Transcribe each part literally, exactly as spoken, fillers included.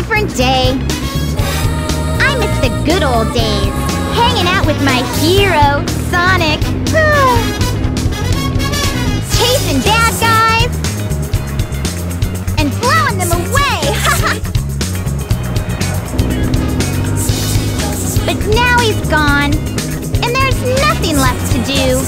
different day. I miss the good old days, hanging out with my hero, Sonic. Chasing bad guys and blowing them away. But now he's gone, and there's nothing left to do.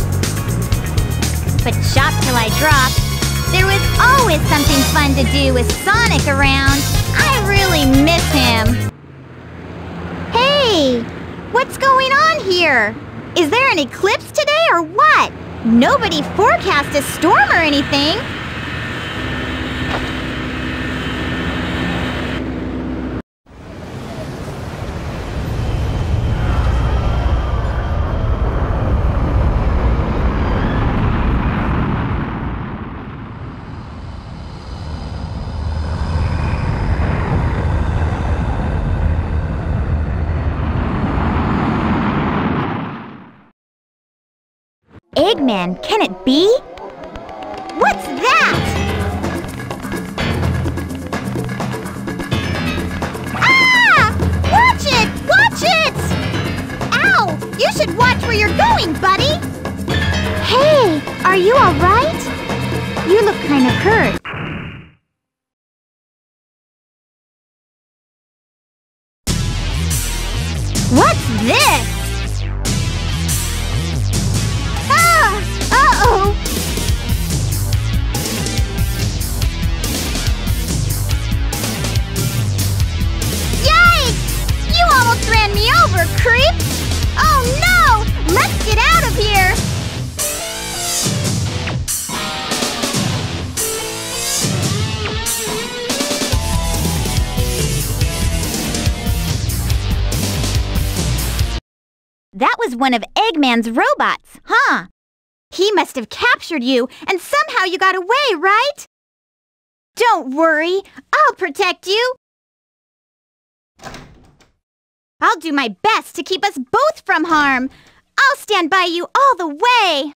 But shop till I drop. There was always something fun to do with Sonic around. I really miss him. Hey, what's going on here? Is there an eclipse today or what? Nobody forecast a storm or anything. Eggman, can it be? What's that? Ah! Watch it! Watch it! Ow! You should watch where you're going, buddy! Hey, are you all right? You look kind of hurt. What's this? Uh-oh! Yikes! You almost ran me over, creep! Oh no! Let's get out of here! That was one of Eggman's robots, huh? He must have captured you, and somehow you got away, right? Don't worry, I'll protect you. I'll do my best to keep us both from harm. I'll stand by you all the way.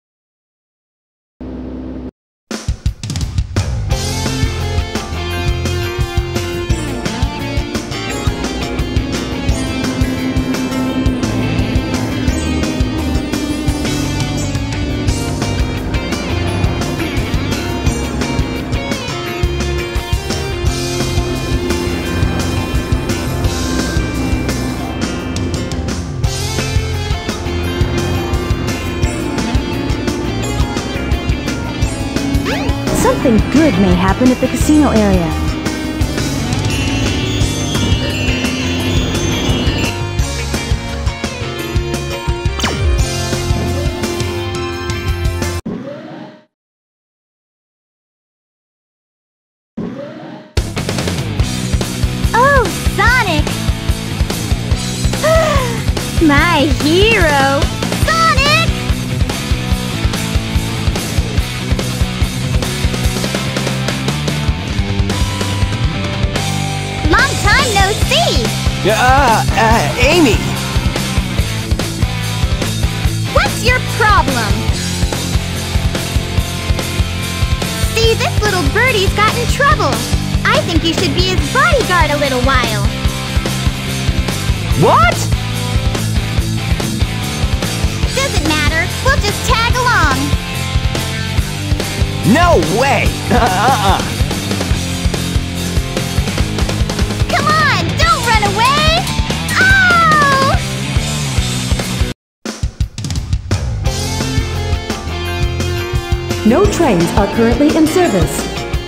Something good may happen at the casino area. Oh, Sonic! My hero! Uh, uh, Amy! What's your problem? See, this little birdie's got in trouble. I think you should be his bodyguard a little while. What? Doesn't matter. We'll just tag along. No way! Uh-uh. Come on, don't run away! Oh! No trains are currently in service.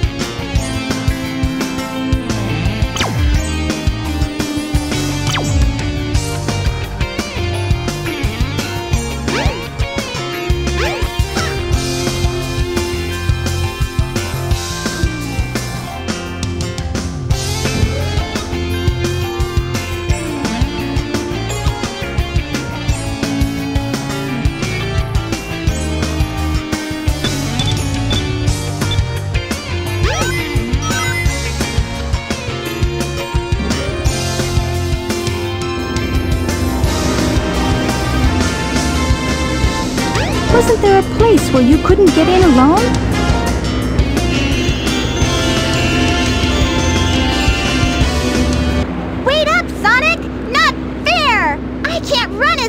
Wasn't there a place where you couldn't get in alone?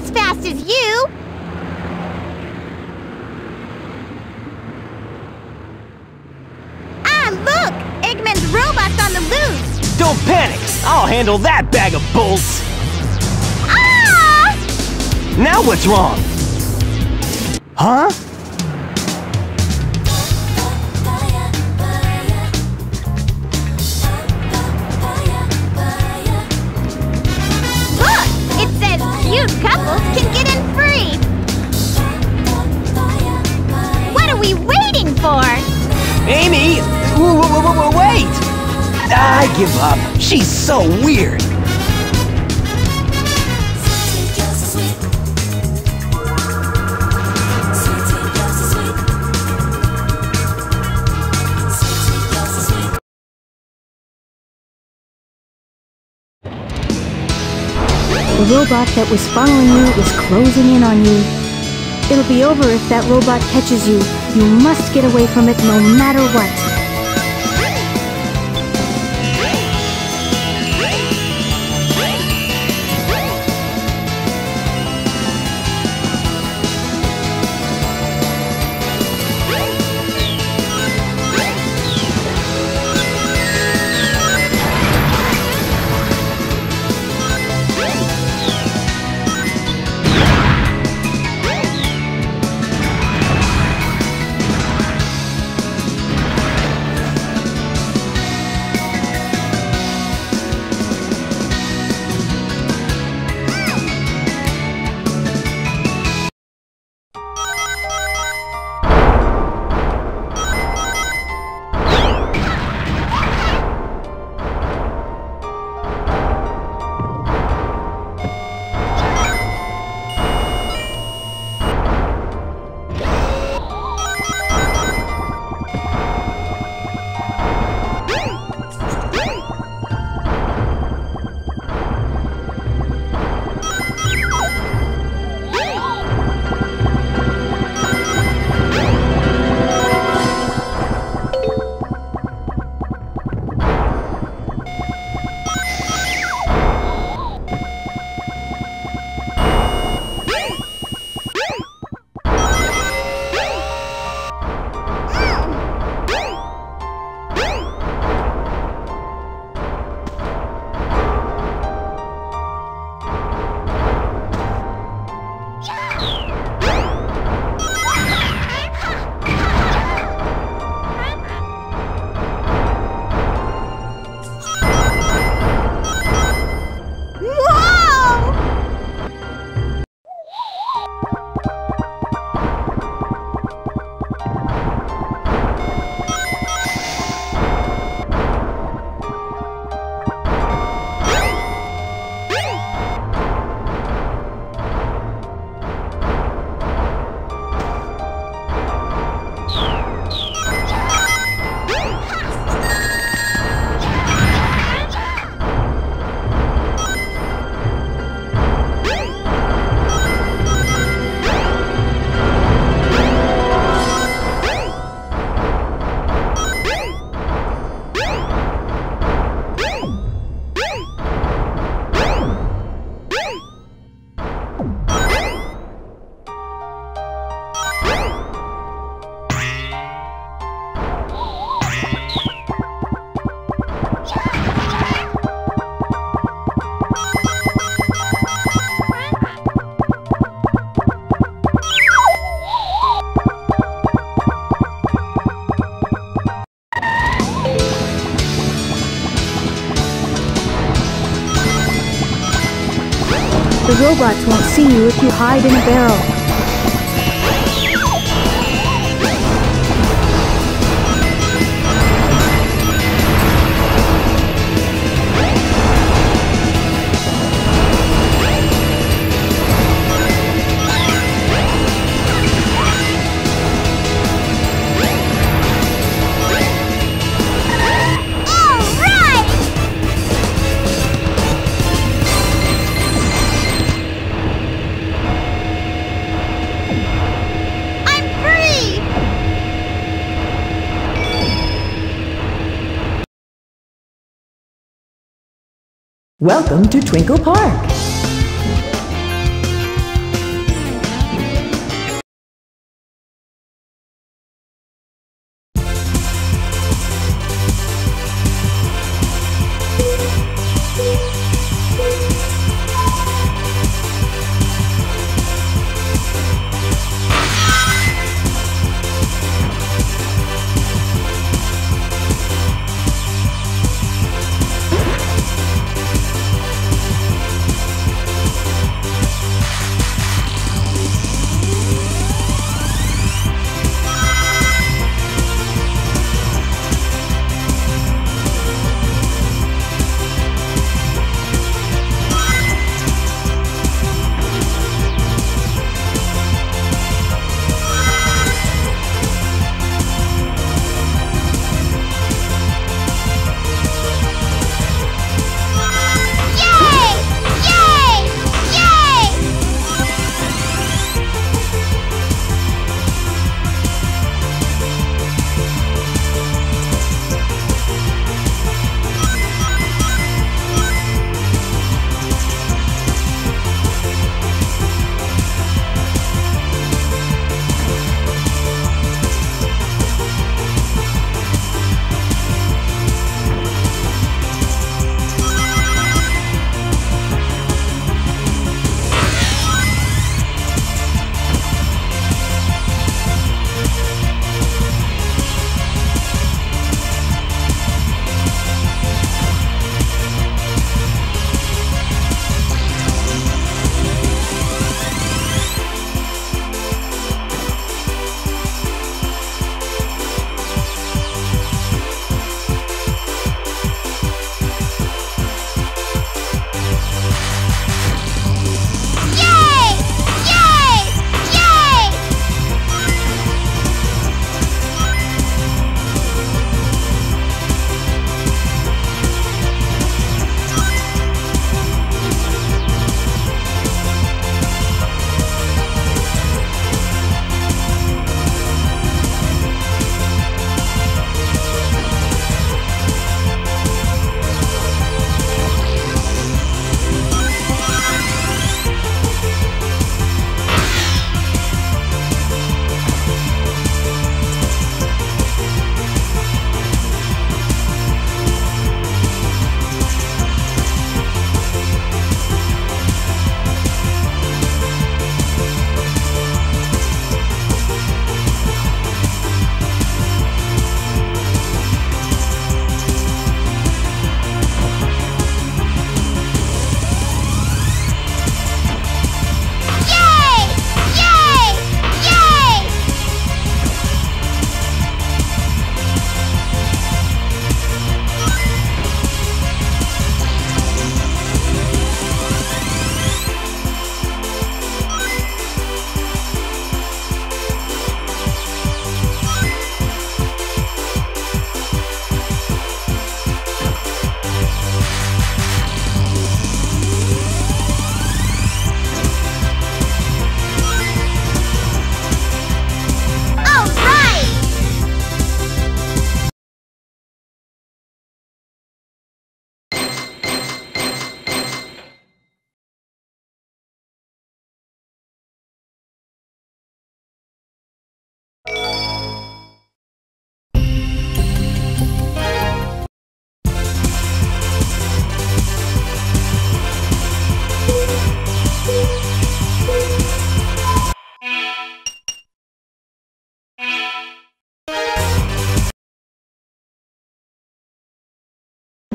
as fast as you. Ah, look! Eggman's robot's on the loose. Don't panic! I'll handle that bag of bolts! Ah! Now what's wrong? Huh? Look! It says cute couples can get in free. What are we waiting for? Amy! W w w wait! I give up. She's so weird. The robot that was following you is closing in on you. It'll be over if that robot catches you. You must get away from it no matter what. The robots won't see you if you hide in a barrel. Welcome to Twinkle Park.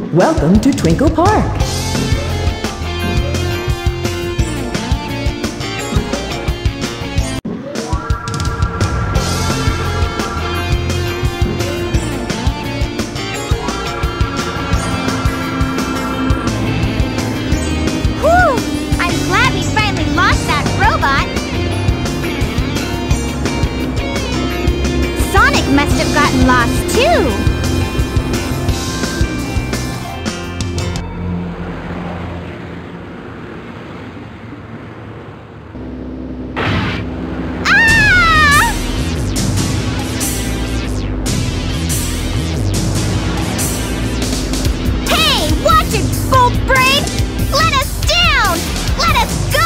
Welcome to Twinkle Park. Must have gotten lost too. Ah! Hey, watch it, Bolt Brain! Let us down! Let us go!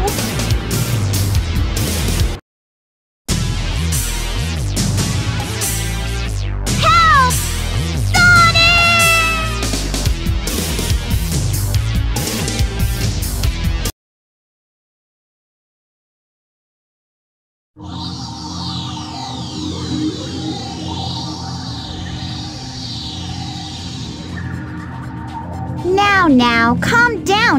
Now, now, calm down.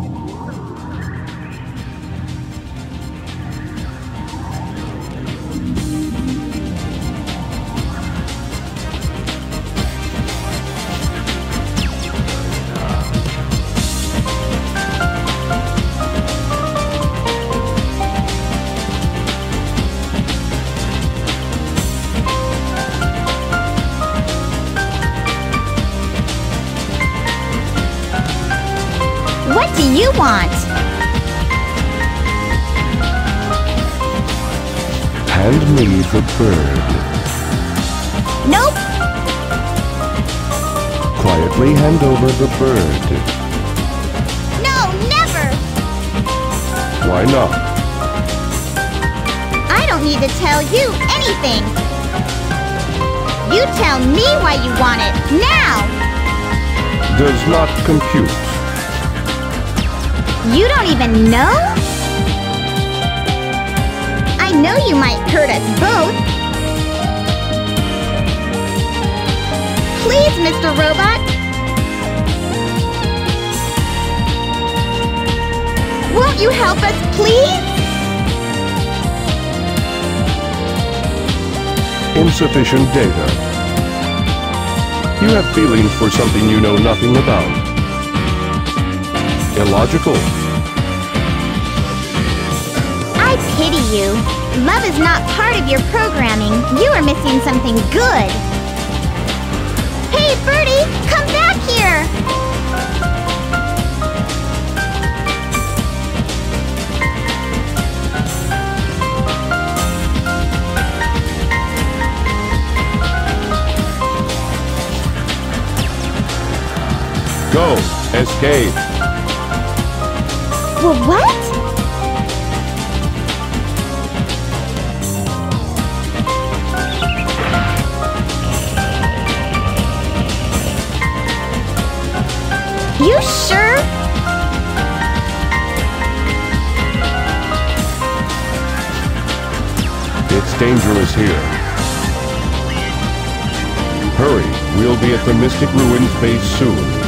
What do you want? Hand me the bird. Nope. Quietly hand over the bird. No, never. Why not? I don't need to tell you anything. You tell me why you want it, now! Does not compute. You don't even know? I know you might hurt us both. Please, Mister Robot. Won't you help us, please? Insufficient data. You have feelings for something you know nothing about. Illogical. I pity you. Love is not part of your programming. You are missing something good. Hey, Birdie, come back here! Go! Escape! Well, what? You sure? It's dangerous here. Hurry, we'll be at the Mystic Ruins base soon.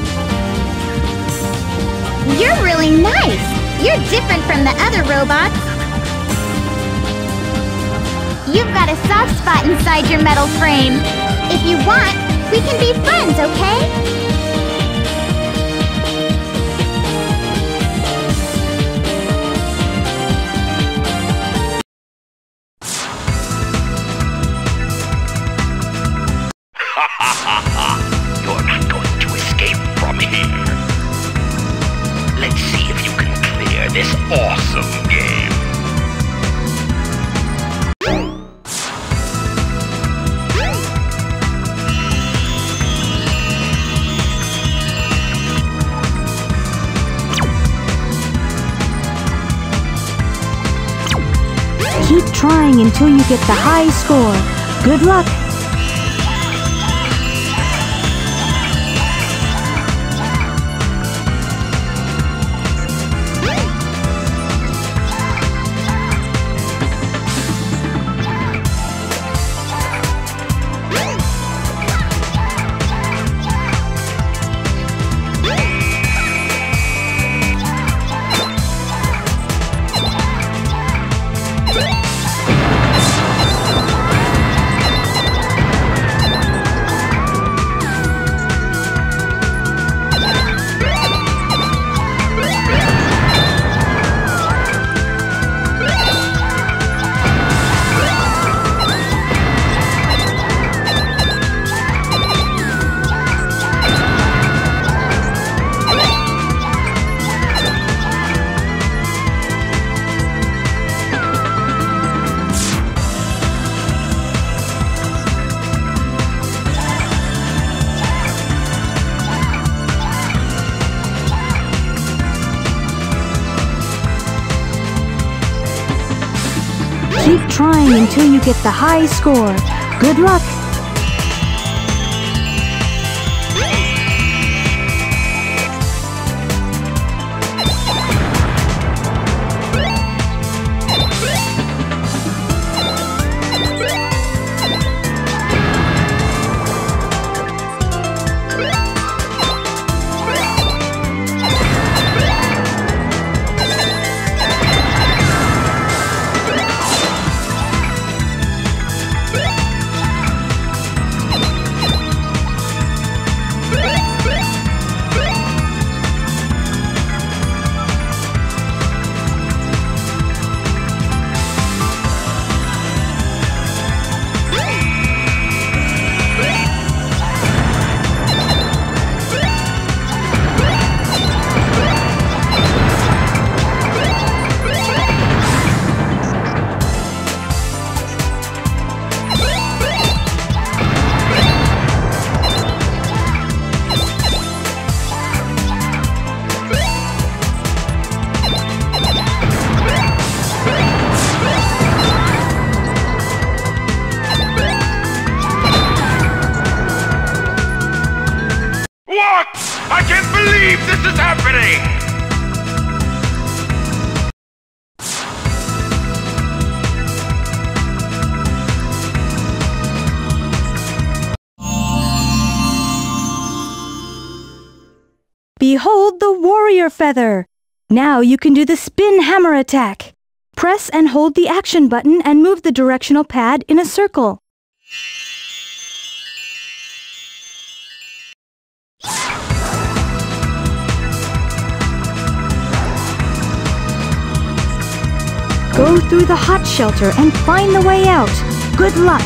You're really nice. You're different from the other robots. You've got a soft spot inside your metal frame. If you want, we can be friends, okay? You're not going to escape from here. Let's see if you can clear this awesome game. Keep trying until you get the high score. Good luck! Keep trying until you get the high score. Good luck! I can't believe this is happening! Behold the warrior feather! Now you can do the spin hammer attack. Press and hold the action button and move the directional pad in a circle. Go through the hot shelter and find the way out. Good luck!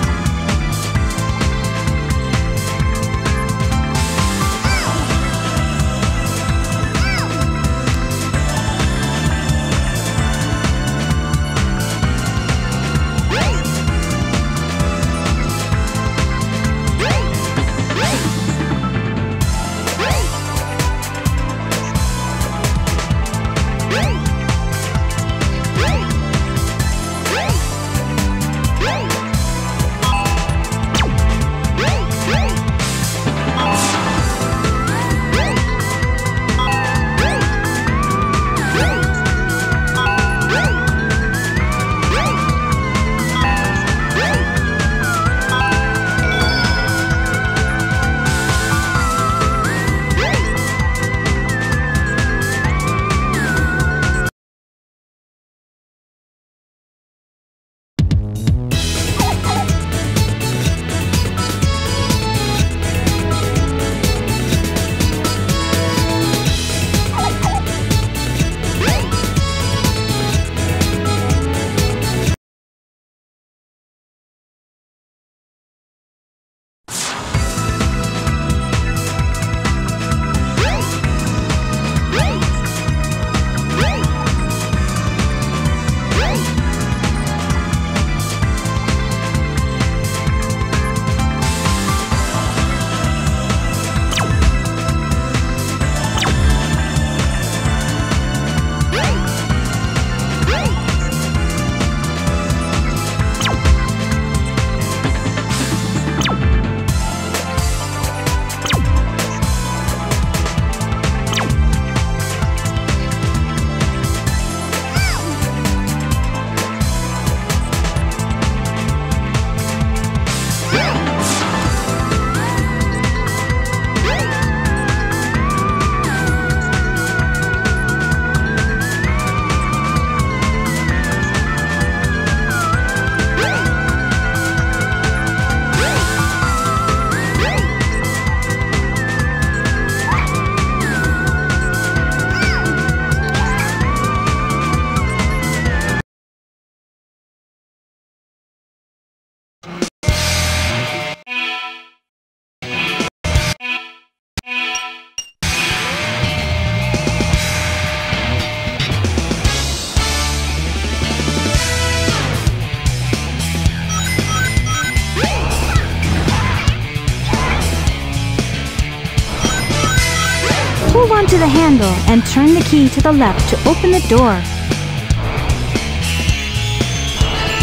Hold on to the handle and turn the key to the left to open the door.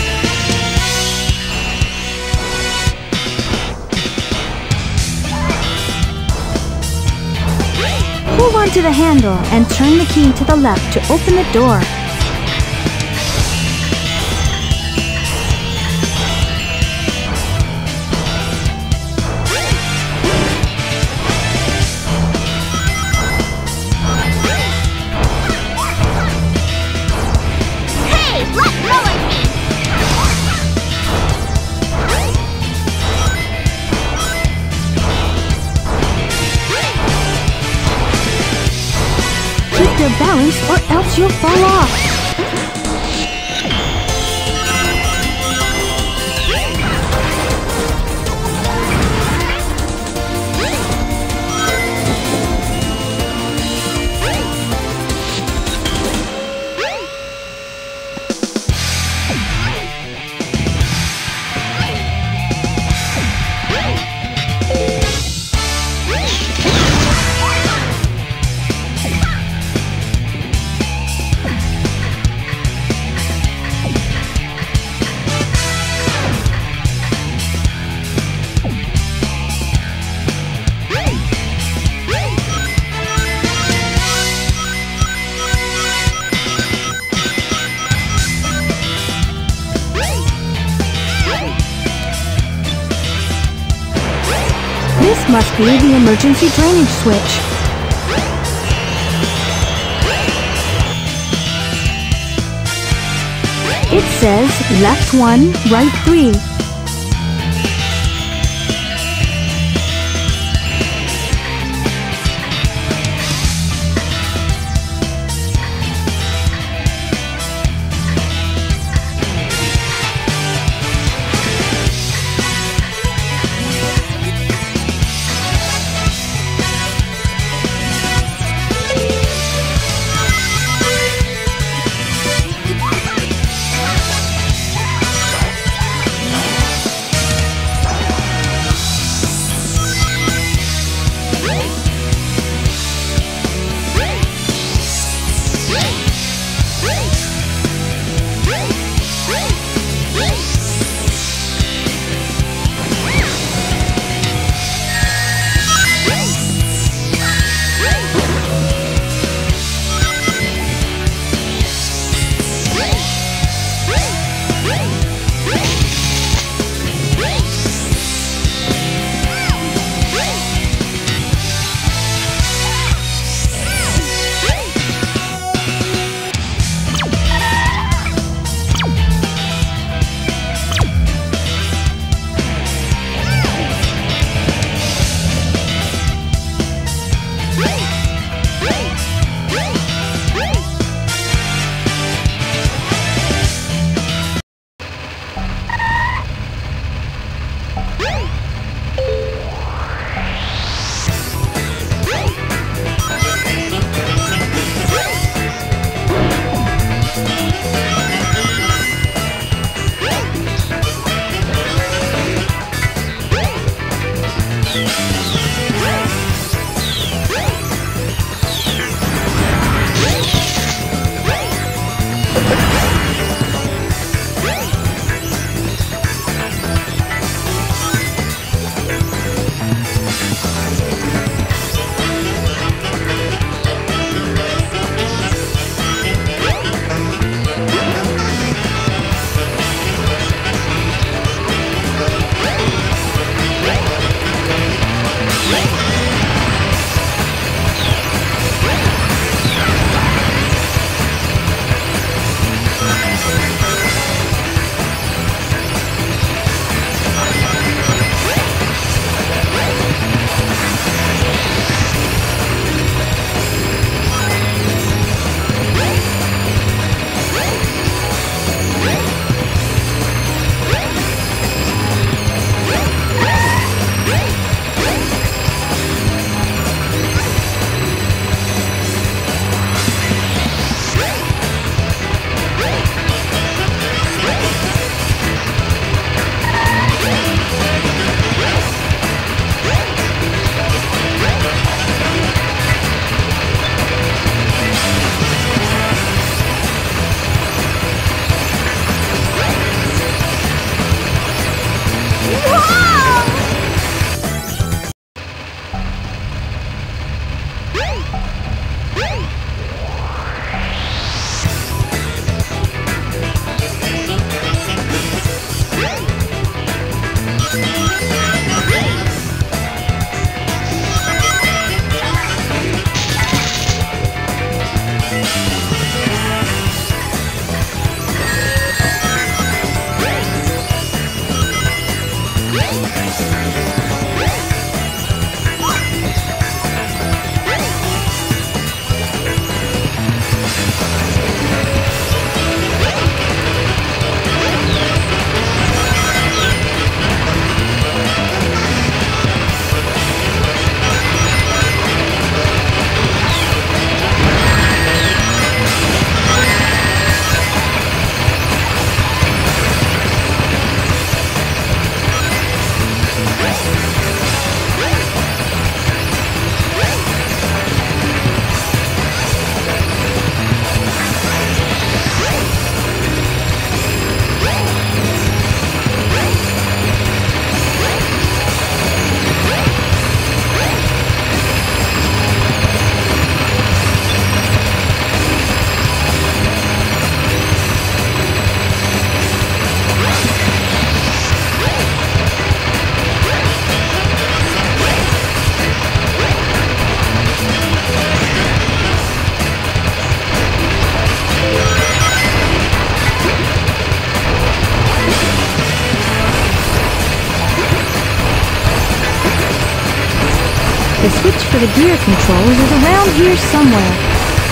on to the handle and turn the key to the left to open the door. Hey, let go of me! Keep your balance or else you'll fall off. This must be the emergency drainage switch. It says left one, right three. The switch for the gear controls is around here somewhere.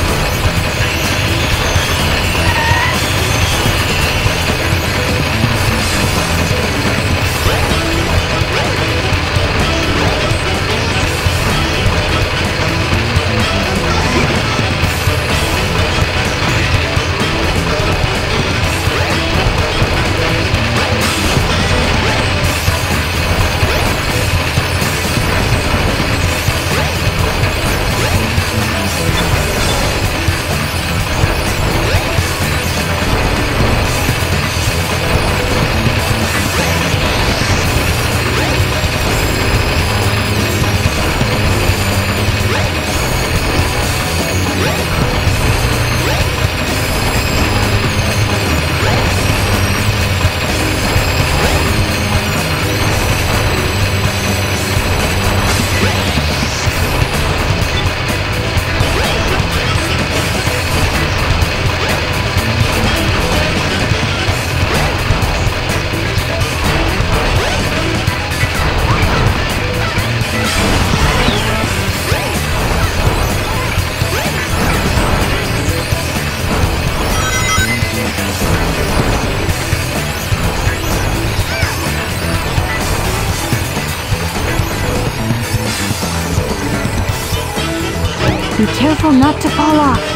Be careful not to fall off.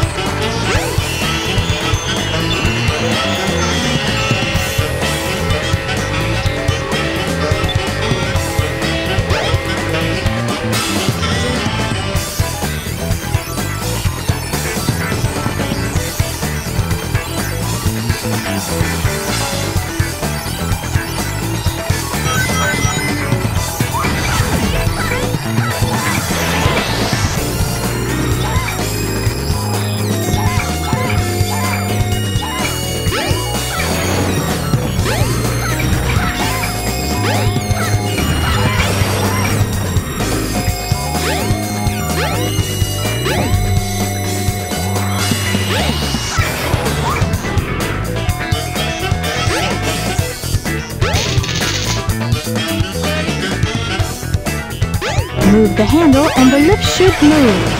Move the handle and the lift should move.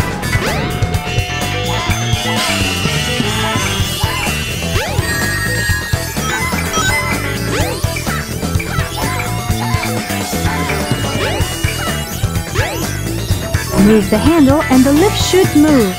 Move the handle and the lift should move.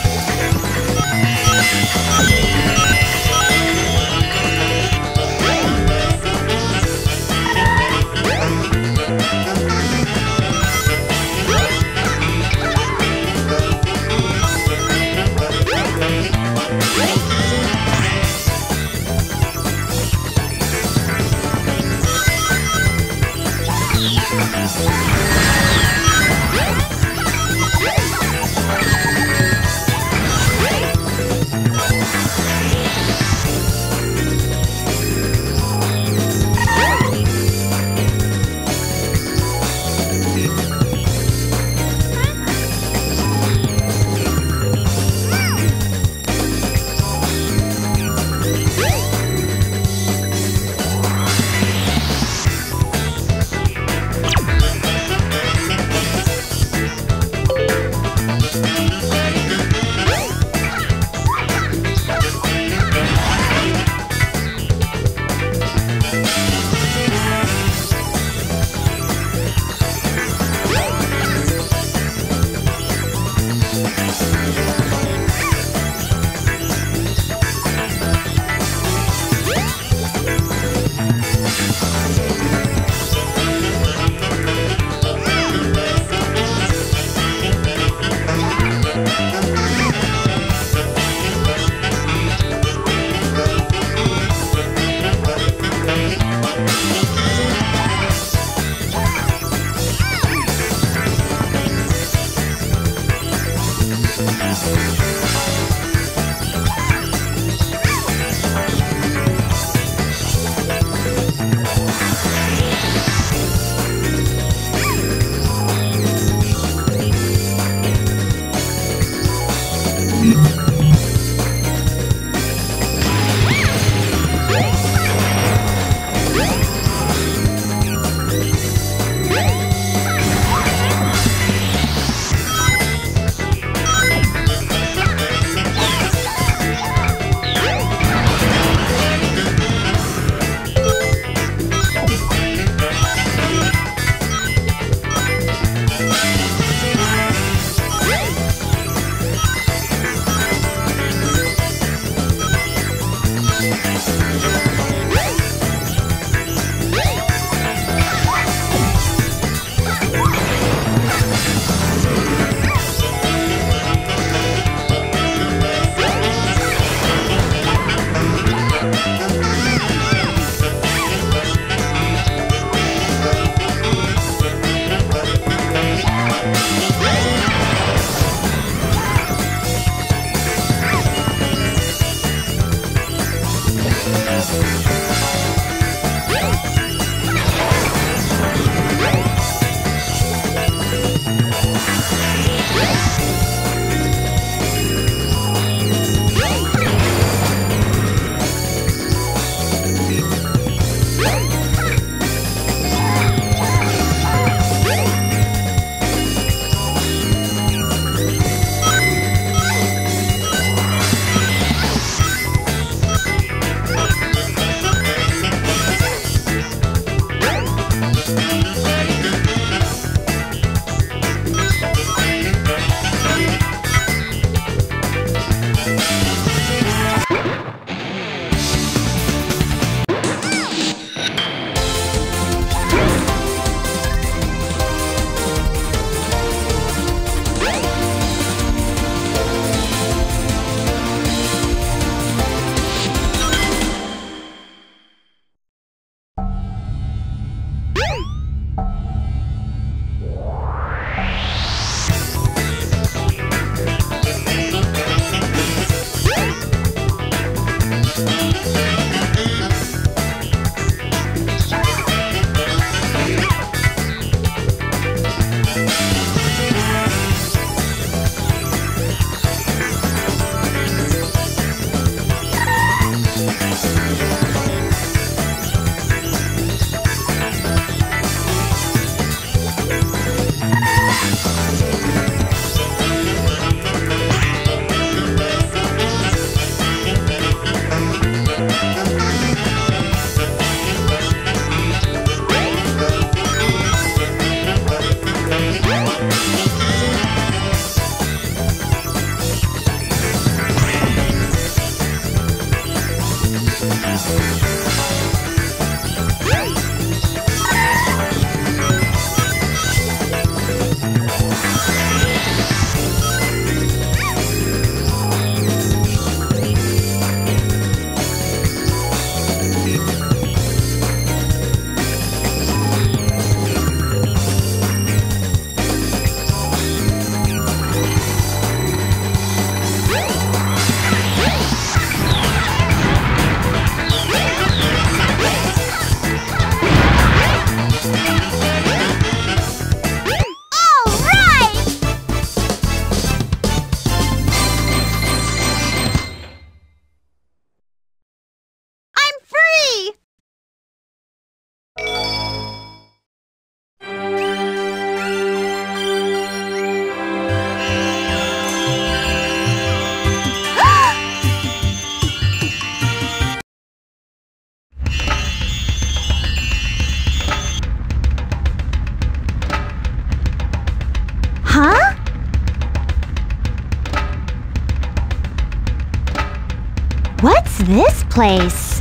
Huh? What's this place?